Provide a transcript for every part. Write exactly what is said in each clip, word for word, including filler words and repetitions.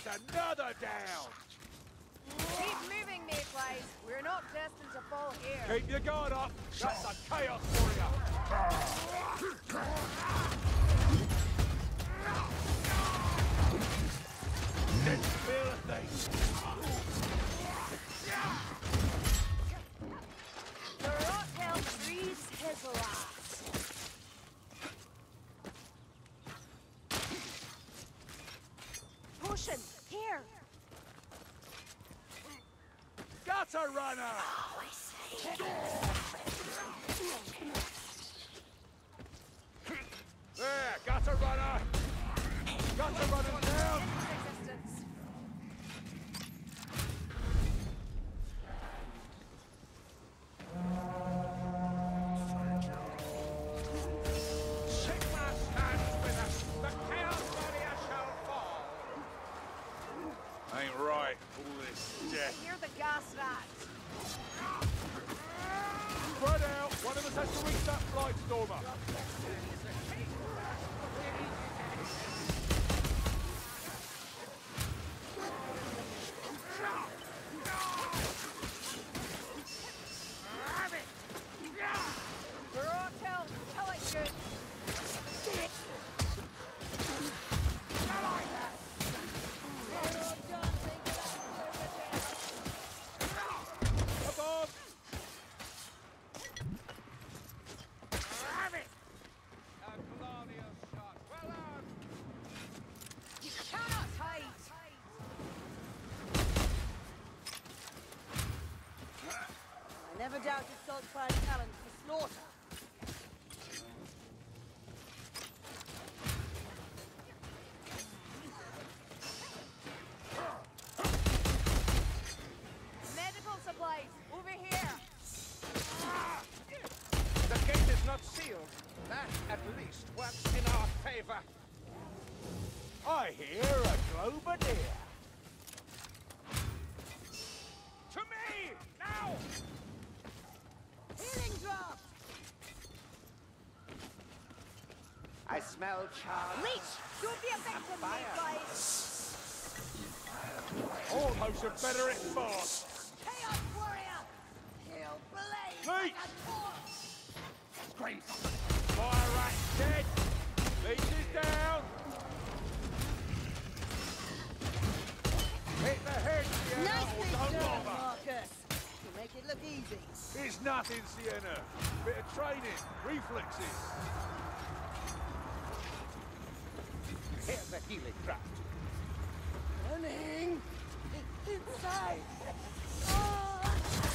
That's another down! Keep moving, Mayflies. We're not destined to fall here. Keep your guard up! That's a chaos warrior! Didn't feel a thing! The Rothel frees his last. Potion, here. Gutter runner! Oh, I say. There, gutter runner! Gutter runner down! Resistance. Sigma stands with us! The Chaos Warrior shall fall! Ain't right, all this death. Hear the gas rats. Spread out! One of us has to reach that flight stormer! The Rothel, tell it good. Above! You cannot hide. I never doubted Saltfire's talent for slaughter. Medical supplies, over here. The gate is not sealed. That, at least, works in our favor. I hear a Globadier! To me! Now! Healing drop! I smell charred. Leech, don't be a victim, Mayflies. All potion better at fast! Chaos Warrior! He'll blaze Leech! like a torch! Grace! Fire rat dead! Leech is down! Hit the head, Sienna, Nicely or don't done, bother! Marcus! You make it look easy. It's nothing, Sienna. Bit of training, reflexes. Here's a healing draught. Running! Inside! Oh!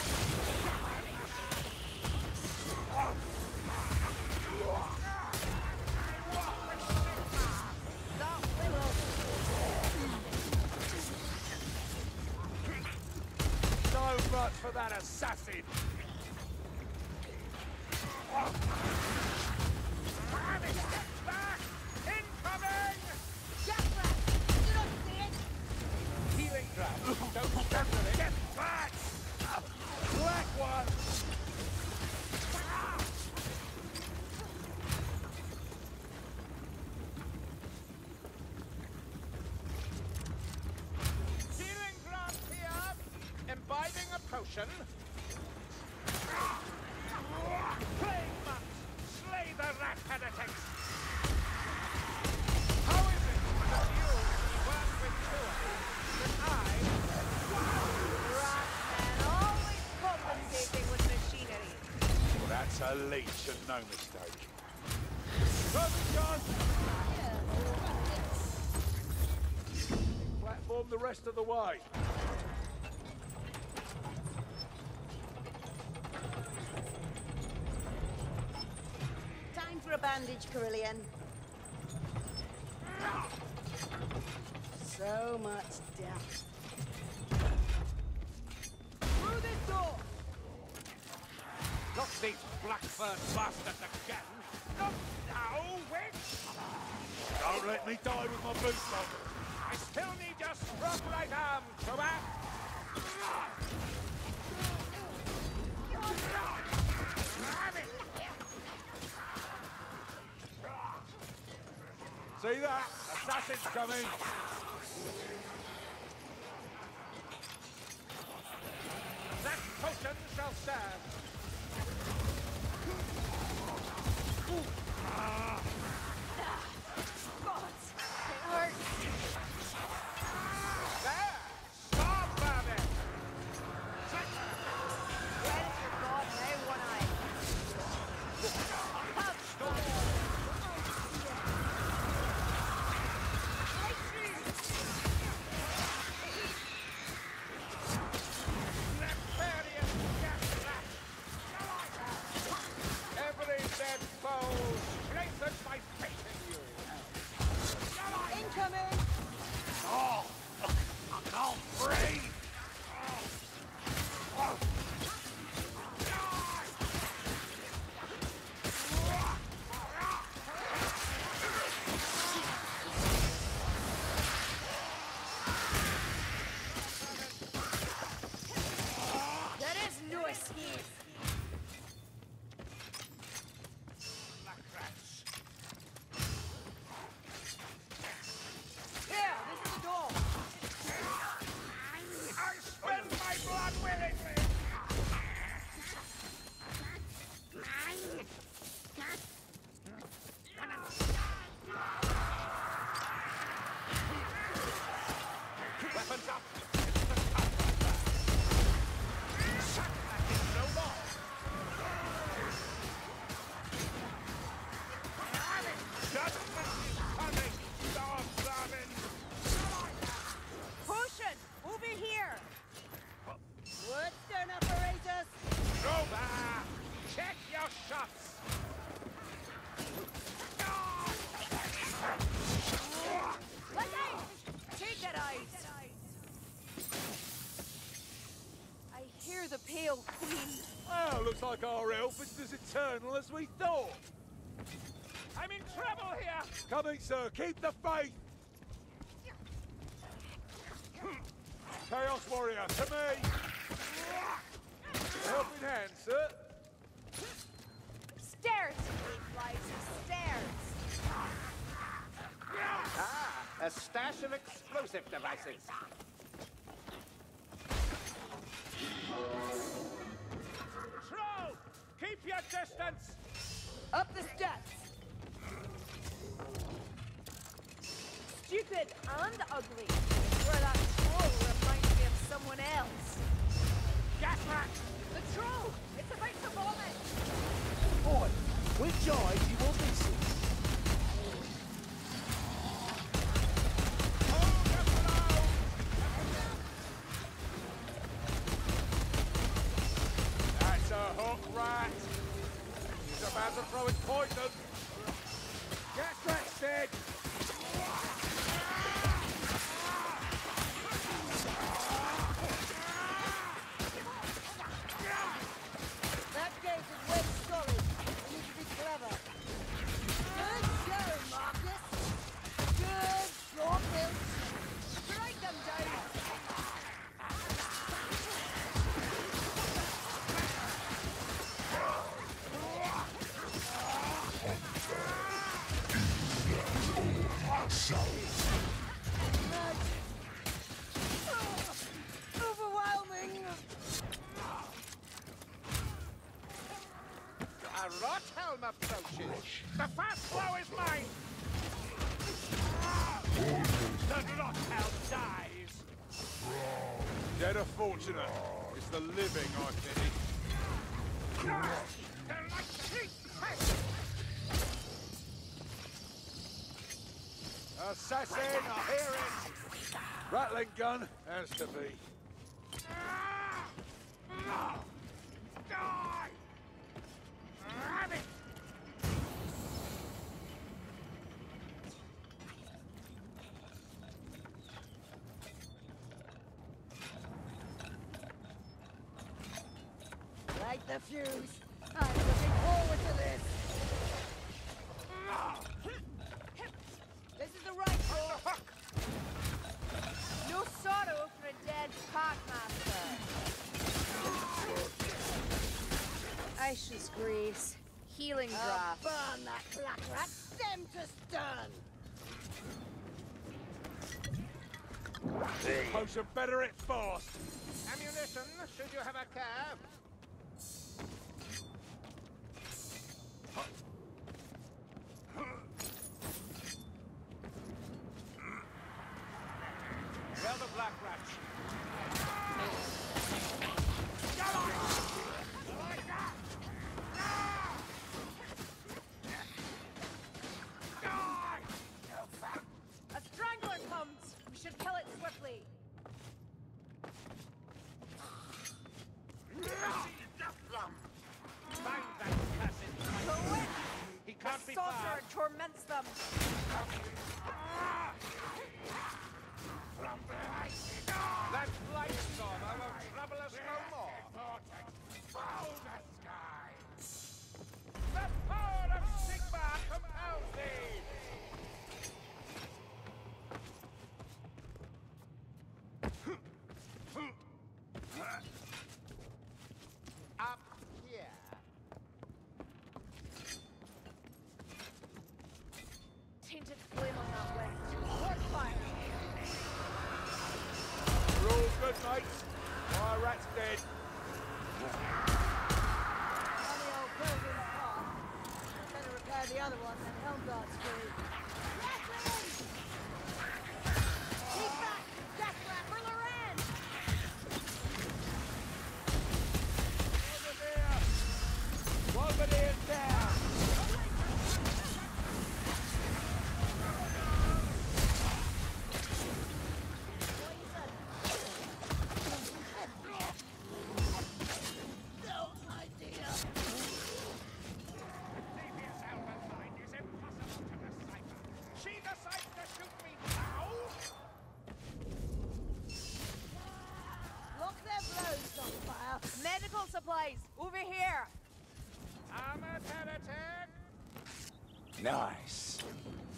That willow. So much for that assassin. Step back! Incoming! Jasper! You don't see it? Healing draught. Don't stand with it. Get back! Black one! Healing draught here. Imbibing a potion. Plague monks! Slay the rat heretics! How is it that you work with tools that I... Ratman, always compensating with machinery. Well, that's a leech and no mistake. Perfect gun! Platform the rest of the way. Time for a bandage, Carillion. So much death. Through this door. Not these black-furred bastards again! Not now, witch! Don't let me die with my boots on. I still need your strong right arm, Truba! See that? Assassin's coming. shall serve. God, it hurts. There! Stop, Babbitt! Where is your god now, One Eye? Nefarious gas-rat! Every dead foe strengthens my faith in you! Incoming! Oh, I can't breathe. There is no escape. Black rats! Here, this is the door. I spend my blood willingly! Weapons up! It's the time! Shut that in no more! Judgment is coming, dog vermin! Potion! Over here! Woodstone operators! Rover! Check your shots! Let out! Take that eyes. I hear the Pale Queen. Well, looks like our help is as eternal as we thought. I'm in trouble here! Coming, sir. Keep the faith. Chaos Warrior, to me. Helping hand, sir. Stairs, Mayflies, stairs. Ah, a stash of explosive devices. Troll! Keep your distance! Up the steps! Stupid and ugly. Where that troll reminds me of someone else. Gas rat! The troll! It's about to vomit! Boy, which eyes you want missing? Hold the blow! That's a hook rat. He's about to throw his poison. Get rested! That gate is way solid. You need to be clever. Good showing, Marcus. Good, short built. Strike them down! Overwhelming. A Rothelm approaches. The fast flow is mine! The Rothelm dies! Dead or fortunate. It's the living I pity. They're like sheep! Assassin, I hear it. Rattling gun has to be. Die! Rabbit! Light the fuse. I'm looking forward to this. This is the right door. No sorrow for a dead packmaster. Aisha's grace. Healing I'll draft. burn that black rat stem to stern. Potion better it fast. Ammunition, should you have a care? back, rats. A strangler comes! We should kill it swiftly. Find that cussed Quick! He The can't be far. sorcerer torments them. That blight storm will trouble us no more. The power of Sigmar compels thee! Up here. Tainted flame on that way. What fire? We're all good, mates. My rat's dead. Funny old pilgrim's path. Better repair the other one than Helmgart's free. Keep back! Death trap for Loren! Over there! Over there down! No idea! Xavier's elven mind is impossible to decipher. She decides to shoot me now? Block their blows, Sunfire! Medical supplies! Over here! I'm a heretic. Nice.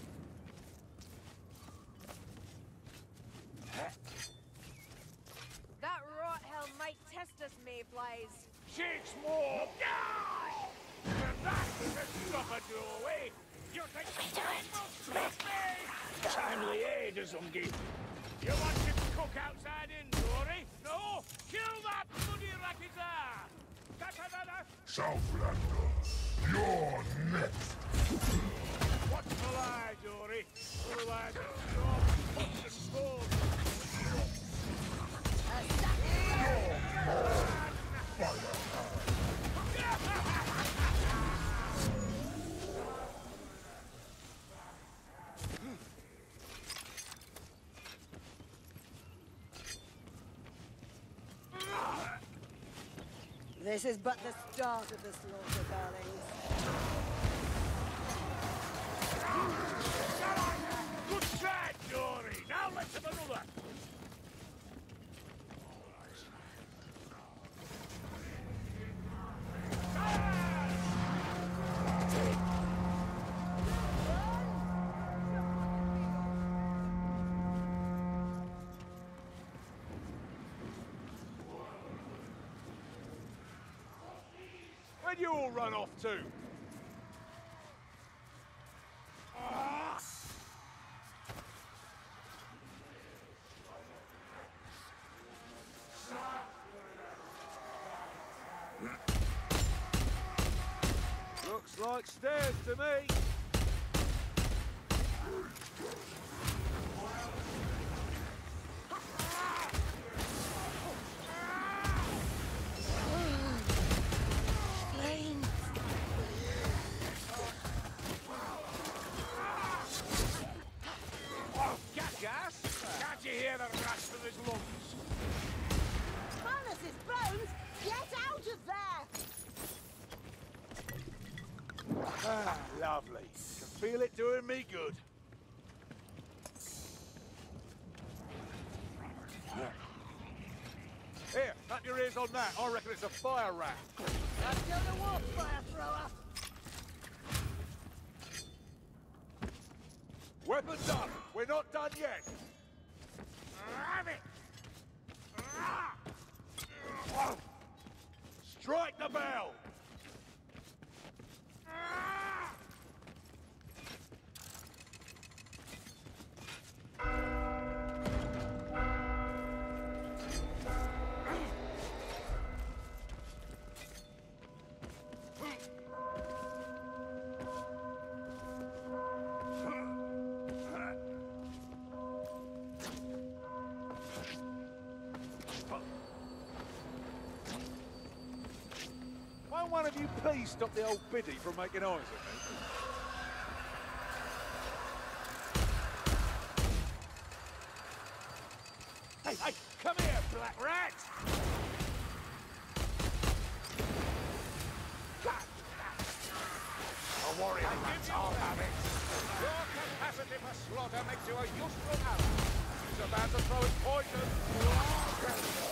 That rot hell might test us, mayflies. Six more! And that should stop a doorway! You think you will trust me? Timely aid, Zungi. You want him to cook outside in, Dory? No? Kill that bloody Rakizar! Da-da-da-da! Southlander, you're next. Watch the lie, Dory. Otherwise, you'll put the sword. This is but the start of the slaughter, darlings. Good try, Dory. Now let's have another. Where'd you all run off to? Looks like stairs to me. Gas? Can't you hear the rasp of his lungs? Manus' bones! Get out of there! Ah, lovely. Can feel it doing me good. Here, clap your ears on that. I reckon it's a fire rat. I've killed a wolf, fire thrower! Weapons up! We're not done yet! Have it! Strike the bell! Won't one of you please stop the old biddy from making eyes at me? Hey, hey, come here, black rat! A warrior rats all have it. Your capacity for slaughter makes you a useful ally. He's about to throw his poison.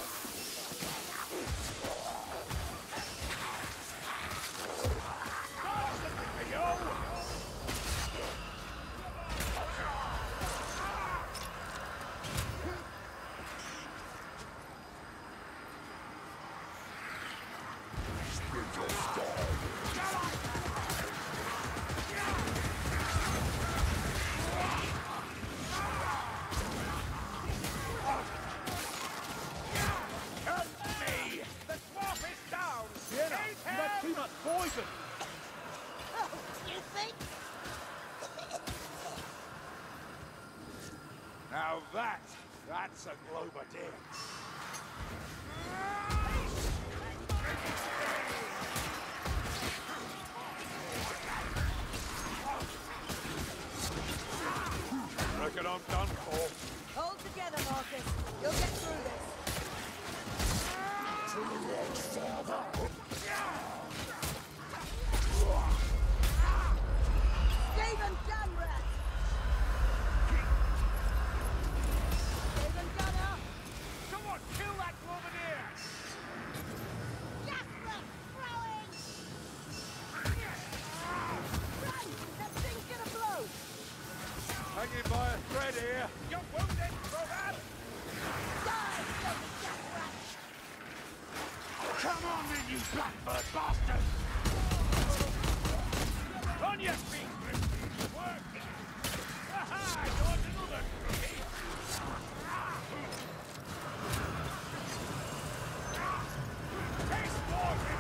Now that, that's a Globadier. Reckon I'm done for. Hold together, Marcus. You'll get through this. Stephen Dunrat! Stephen Gunner! Someone kill that Globadier! Jasper! Throwing! Run! That thing's gonna blow! Hanging by a thread here. You're wounded, Rodan! Die, Stephen Jasper! Come on then, you blackbird bastard! On your feet, Grimsby! Work! Aha! You're another crookie! Taste more!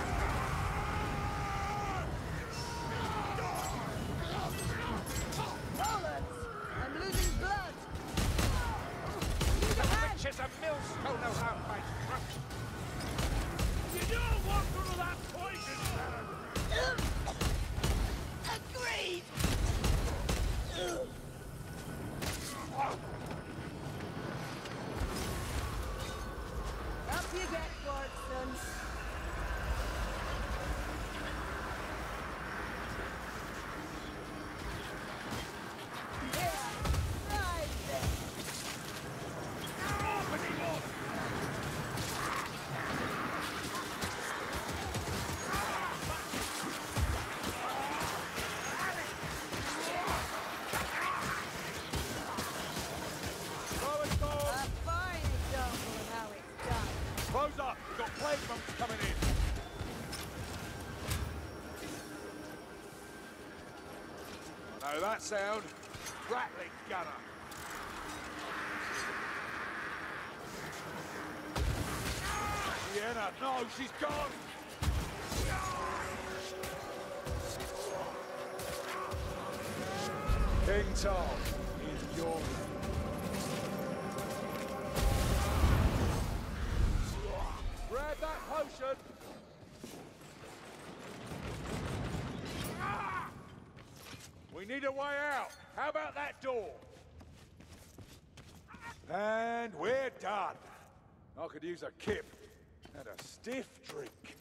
Roland! I'm losing blood! Need a hand! Which is a millstone around my throat. You don't want none of that poison, Baron! Agreed! Up you get, Clarkson. Here, right there. Opening up! A fine example of how it's done. Close up! We've got plague monks coming in! I know that sound. Rattling gunner. Sienna, no, she's gone! King Tom is yours. Grab that potion! We need a way out. How about that door? And we're done. I could use a kip and a stiff drink.